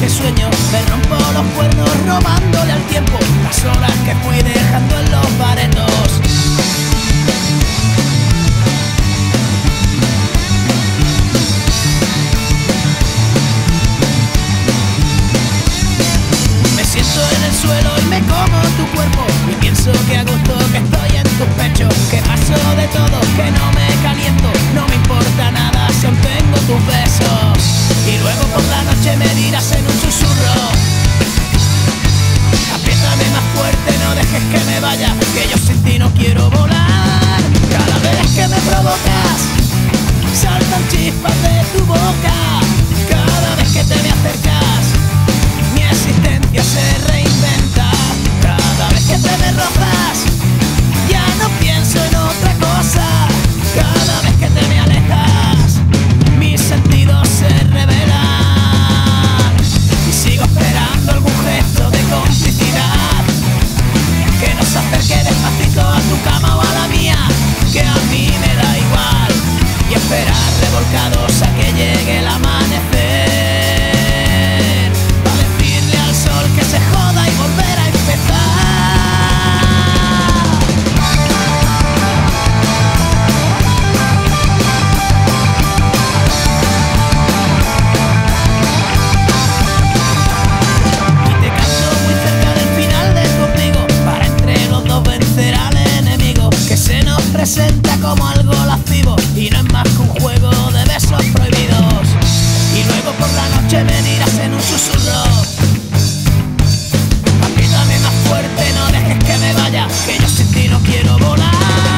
que sueño. Me rompo los cuernos robándole al tiempo las horas que fui dejando en los baretos. Me siento en el suelo y me como tu cuerpo y pienso que a gusto que estoy en tus pechos, que paso de todo, que no me caliento, no me importa nada si aún tengo tus besos. Y luego por la noche me dirás en un susurro: apriétame más fuerte, no dejes que me vaya, que yo sin ti no quiero volar. Cada vez que me provocas saltan chispas de tu boca. Cada vez que te me acercas mi existencia se reinventa. Cada vez que te me rozas ya no pienso en otra cosa. Cada vez que te me alejas mis sentidos se revelan y sigo esperando algún gesto de complicidad que nos acerque despacito a tu cama o a la mía, que a mí me da igual, y esperar revolcados a que llegue el amanecer para decirle al sol que se joda y volver a empezar. Presenta como algo lascivo y no es más que un juego de besos prohibidos. Y luego por la noche me dirás en un susurro: apriétame más fuerte, no dejes que me vaya, que yo sin ti no quiero volar.